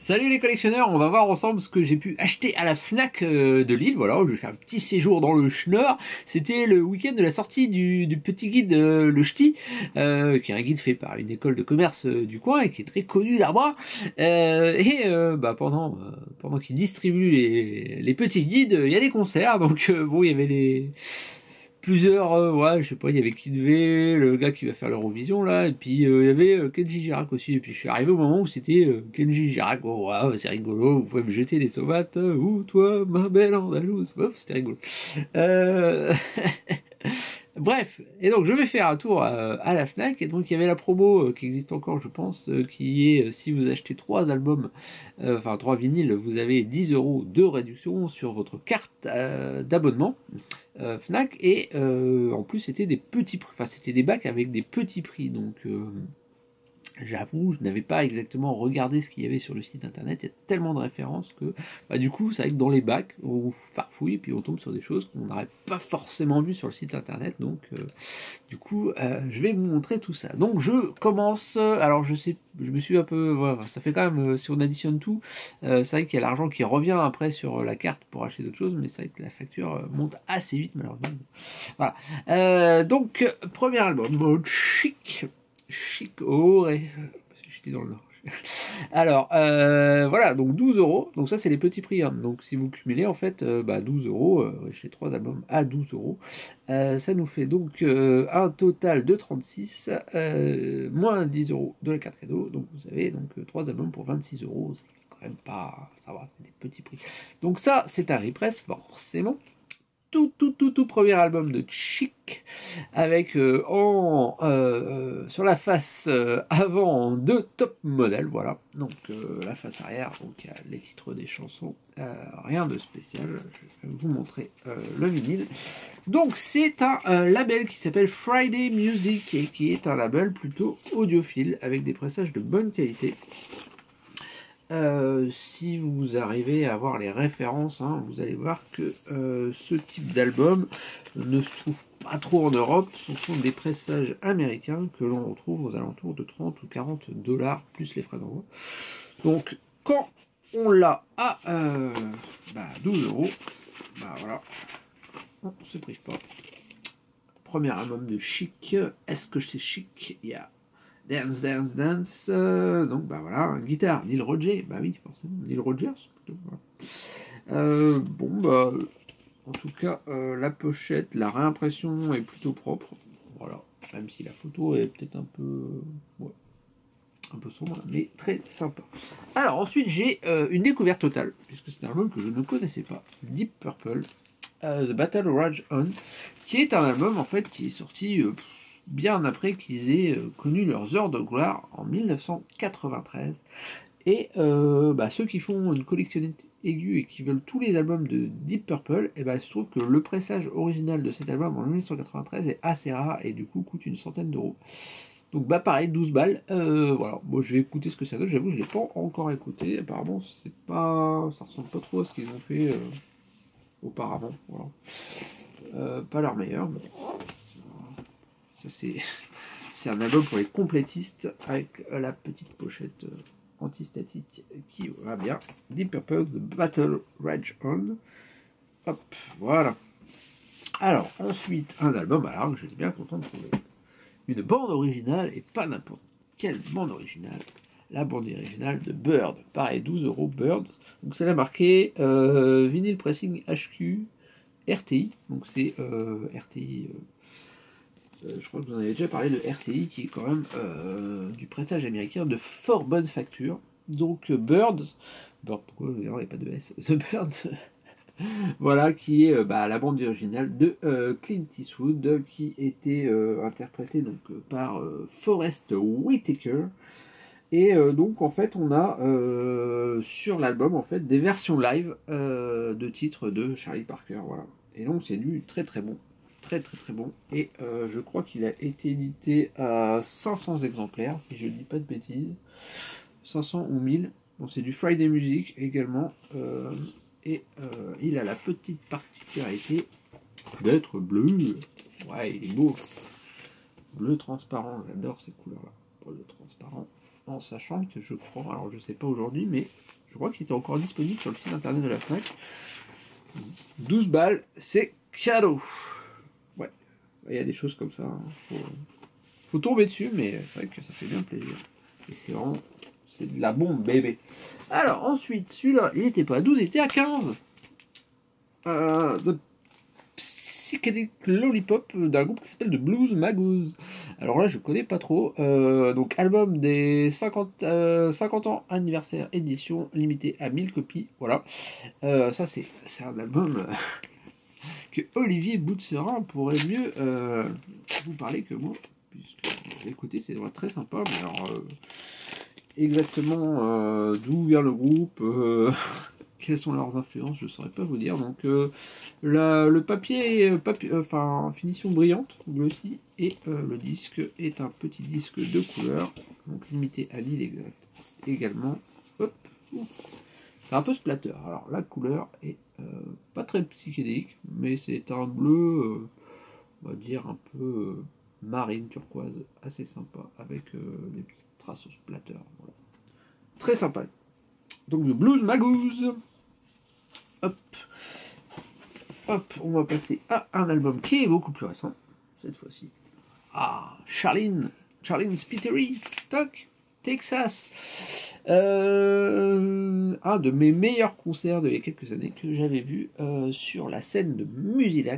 Salut les collectionneurs, on va voir ensemble ce que j'ai pu acheter à la Fnac de Lille. Voilà, je vais faire un petit séjour dans le Schnorr. C'était le week-end de la sortie du petit guide le Ch'ti, qui est un guide fait par une école de commerce du coin et qui est très connu là-bas. Pendant qu'ils distribuent les petits guides, il y a des concerts. Donc bon, il y avait plusieurs, ouais, je sais pas, il y avait Kid V, le gars qui va faire l'Eurovision là, et puis il y avait Kenji Girac aussi, et puis je suis arrivé au moment où c'était Kenji Girac. Oh ouais, c'est rigolo, vous pouvez me jeter des tomates, ou toi, ma belle Andalouse. Oh, c'était rigolo. Euh... Bref, et donc je vais faire un tour à la Fnac, et donc il y avait la promo qui existe encore je pense, qui est si vous achetez 3 albums, enfin 3 vinyles, vous avez 10 € de réduction sur votre carte d'abonnement Fnac, et en plus c'était des petits prix, enfin c'était des bacs avec des petits prix, donc j'avoue, je n'avais pas exactement regardé ce qu'il y avait sur le site internet, il y a tellement de références que du coup, c'est vrai que dans les bacs, on farfouille et puis on tombe sur des choses qu'on n'aurait pas forcément vues sur le site internet, donc du coup, je vais vous montrer tout ça. Donc je commence, alors je sais, je me suis un peu, voilà, ça fait quand même, si on additionne tout, c'est vrai qu'il y a l'argent qui revient après sur la carte pour acheter d'autres choses, mais c'est vrai que la facture monte assez vite malheureusement. Voilà. Donc, premier album, mode chic. J'étais dans le Nord. Alors, voilà, donc 12 €. Donc ça, c'est les petits prix. Hein. Donc si vous cumulez, en fait, 12 €, chez 3 albums à 12 €. Ça nous fait donc un total de 36, moins 10 € de la carte cadeau. Donc vous savez, donc 3 albums pour 26 €. C'est quand même pas... Ça va, c'est des petits prix. Donc ça, c'est un repress, forcément. Tout premier album de Chic, avec sur la face avant 2 top modèles, voilà. Donc la face arrière, donc il y a les titres des chansons, rien de spécial. Je vais vous montrer le vinyle. Donc c'est un label qui s'appelle Friday Music et qui est un label plutôt audiophile avec des pressages de bonne qualité. Si vous arrivez à voir les références, hein, vous allez voir que ce type d'album ne se trouve pas trop en Europe. Ce sont des pressages américains que l'on retrouve aux alentours de 30 ou 40 $ plus les frais d'envoi. Donc quand on l'a à 12 €, voilà, on ne se prive pas. Premier album de Chic. Est-ce que c'est chic? Il y a Dance, Dance, Dance, donc voilà, guitare, Neil Rogers, oui, forcément, Neil Rogers, plutôt, voilà. En tout cas, la pochette, la réimpression est plutôt propre, voilà, même si la photo est peut-être un peu sombre, mais très sympa. Alors ensuite, j'ai une découverte totale, puisque c'est un album que je ne connaissais pas, Deep Purple, The Battle Rage On, qui est un album, en fait, qui est sorti... bien après qu'ils aient connu leurs heures de gloire en 1993. Et ceux qui font une collectionnette aiguë et qui veulent tous les albums de Deep Purple, il se trouve que le pressage original de cet album en 1993 est assez rare et du coup coûte une centaine d'euros. Donc pareil, 12 balles. Voilà, moi je vais écouter ce que ça donne. J'avoue, je ne l'ai pas encore écouté. Apparemment, ça ressemble pas trop à ce qu'ils ont fait auparavant. Voilà. Pas leur meilleur, mais... C'est un album pour les complétistes avec la petite pochette antistatique qui va bien. Deep Purple, The Battle Rage On. Hop, voilà. Alors, ensuite, un album, alors que j'étais bien content de trouver. Une bande originale, et pas n'importe quelle bande originale. La bande originale de Bird. Pareil, 12 € Bird. Donc, c'est là marqué Vinyl Pressing HQ RTI. Donc, c'est RTI... je crois que vous en avez déjà parlé de RTI, qui est quand même du pressage américain de fort bonne facture. Donc Birds, pourquoi il n'y a pas de S, The Birds, voilà, qui est la bande originale de Clint Eastwood, qui était interprétée donc par Forest Whitaker. Et donc en fait on a sur l'album en fait des versions live de titres de Charlie Parker, voilà. Et donc c'est du très très bon. Très bon, et je crois qu'il a été édité à 500 exemplaires, si je ne dis pas de bêtises, 500 ou 1000, bon, c'est du Friday Music également, et il a la petite particularité d'être bleu, ouais il est beau, bleu transparent, j'adore ces couleurs là, bleu transparent, en sachant que je crois, alors je sais pas aujourd'hui, mais je crois qu'il était encore disponible sur le site internet de la FNAC. 12 balles, c'est cadeau. Ouais, il y a des choses comme ça, hein. Faut tomber dessus, mais c'est vrai que ça fait bien plaisir. Et c'est vraiment, c'est de la bombe bébé. Alors ensuite, celui-là, il n'était pas à 12, il était à 15. The Psychedelic Lollipop d'un groupe qui s'appelle The Blues Magoos. Alors là, je connais pas trop. Donc, album des 50 ans anniversaire, édition limitée à 1000 copies. Voilà. Ça, c'est un album que Olivier Boutserin pourrait mieux vous parler que moi. Puisque, écoutez, c'est très sympa. Mais alors, exactement d'où vient le groupe, quelles sont leurs influences, je ne saurais pas vous dire. Donc le papier, enfin finition brillante, glossy, et le disque est un petit disque de couleur, donc limité à 1000 également. Hop, c'est un peu splatter. Alors la couleur est pas très psychédélique, mais c'est un bleu, on va dire un peu marine turquoise, assez sympa, avec des petites traces au splatter. Voilà. Très sympa. Donc le Blues Magoos. Hop. Hop, on va passer à un album qui est beaucoup plus récent, cette fois-ci. Ah, Charlene Spiteri, toc, Texas. Un de mes meilleurs concerts d'il y a quelques années que j'avais vu sur la scène de Musilac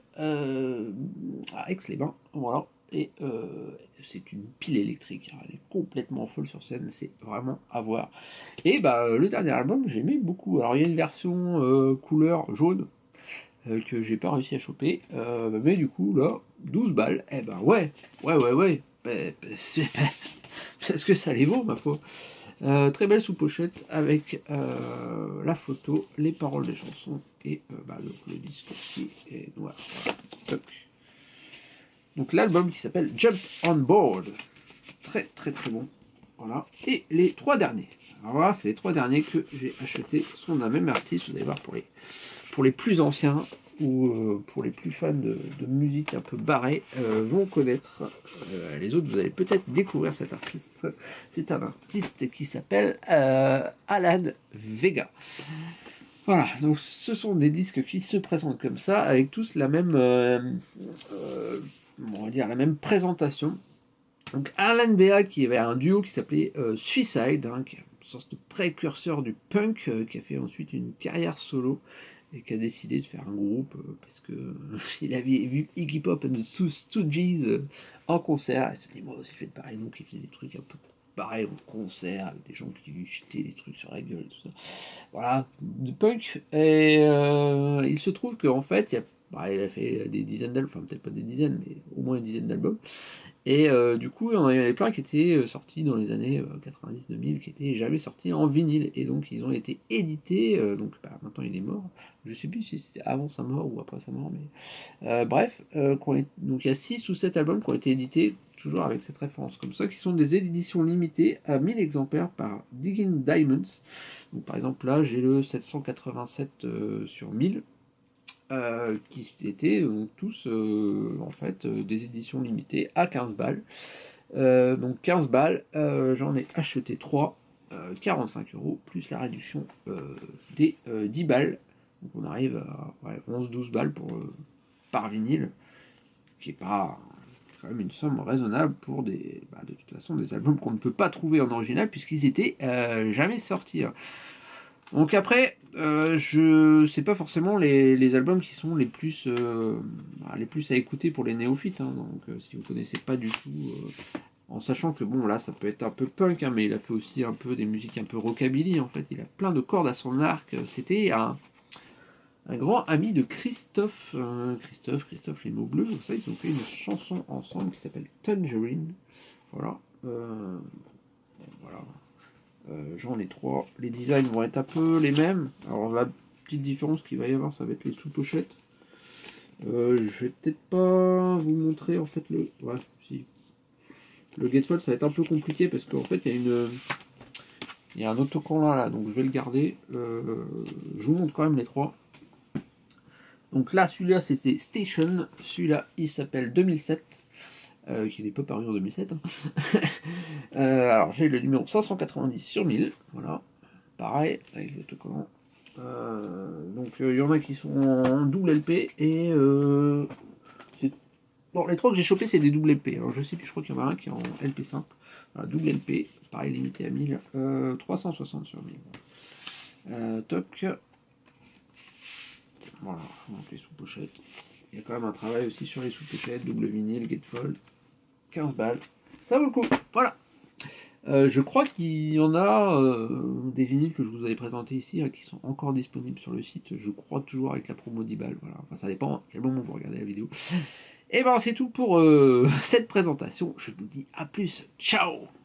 à Aix-les-Bains. Voilà. Et c'est une pile électrique, elle est complètement folle sur scène, c'est vraiment à voir. Et bah, le dernier album, j'aimais beaucoup. Alors il y a une version couleur jaune que j'ai pas réussi à choper, mais du coup là, 12 balles, eh ben ouais, parce que ça les vaut ma foi. Très belle sous-pochette avec la photo, les paroles des chansons et donc, le disque qui est noir. Voilà. Donc l'album qui s'appelle Jump on Board. Très très très bon. Voilà. Et les trois derniers. Alors voilà, c'est les trois derniers que j'ai achetés. Sont d'un même artiste, vous allez voir, pour les plus anciens ou pour les plus fans de musique un peu barrée vont connaître. Les autres, vous allez peut-être découvrir cet artiste. C'est un artiste qui s'appelle Alan Vega. Voilà, donc ce sont des disques qui se présentent comme ça, avec tous la même, on va dire, la même présentation. Donc Alan Vega qui avait un duo qui s'appelait Suicide, hein, qui est une sorte de précurseur du punk, qui a fait ensuite une carrière solo et qui a décidé de faire un groupe parce que il avait vu Iggy Pop and the Stooges en concert. Et il s'est dit, moi aussi je vais pareil, donc il faisait des trucs un peu pareil en concert avec des gens qui lui jetaient des trucs sur la gueule et tout ça. Voilà, de punk. Et il se trouve qu'en fait, il a fait des dizaines d'albums, enfin peut-être pas des dizaines, mais au moins une dizaine d'albums. Et du coup, il y en avait plein qui étaient sortis dans les années 90-2000, qui étaient jamais sortis en vinyle. Et donc, ils ont été édités. Donc, maintenant, il est mort. Je sais plus si c'était avant sa mort ou après sa mort. Mais bref, donc il y a 6 ou 7 albums qui ont été édités, toujours avec cette référence comme ça, qui sont des éditions limitées à 1000 exemplaires par Digging Diamonds. Donc, par exemple, là, j'ai le 787 sur 1000. Qui étaient tous en fait des éditions limitées à 15 balles. Donc 15 balles, j'en ai acheté 3, 45 € plus la réduction des 10 balles. Donc on arrive à 11-12 balles par vinyle, qui est pas quand même une somme raisonnable pour de toute façon des albums qu'on ne peut pas trouver en original puisqu'ils étaient jamais sortis. Hein. Donc après, c'est pas forcément les albums qui sont les plus à écouter pour les néophytes. Hein. Donc si vous connaissez pas du tout, en sachant que bon là ça peut être un peu punk, hein, mais il a fait aussi un peu des musiques un peu rockabilly. En fait, il a plein de cordes à son arc. C'était un grand ami de Christophe les mots bleus. Donc ça, ils ont fait une chanson ensemble qui s'appelle Tangerine. Voilà. Voilà. J'en ai 3. Les designs vont être un peu les mêmes. Alors la petite différence qu'il va y avoir, ça va être les sous-pochettes. Je vais peut-être pas vous montrer en fait le. Ouais, si. Le Gatefold, ça va être un peu compliqué parce qu'en fait il y a un autocollant là, donc je vais le garder. Je vous montre quand même les 3. Donc là, celui-là c'était Station. Celui-là, il s'appelle 2007. qui n'est pas paru en 2007. Hein. Alors j'ai le numéro 590 sur 1000, voilà, pareil, avec l'autocollant. Donc il y en a qui sont en double LP, et bon, les trois que j'ai chopés c'est des double LP, alors je sais plus, je crois qu'il y en a un qui est en LP simple, voilà, double LP, pareil limité à 1000, 360 sur 1000. Toc. Voilà, donc les sous-pochettes. Il y a quand même un travail aussi sur les sous-pochettes, double vinyle, gatefold, 15 balles. Ça vaut le coup, voilà. Je crois qu'il y en a des vinyles que je vous avais présentés ici, qui sont encore disponibles sur le site, je crois toujours avec la promo 10 balles, voilà. Enfin ça dépend à quel moment vous regardez la vidéo. Et ben c'est tout pour cette présentation, je vous dis à plus, ciao.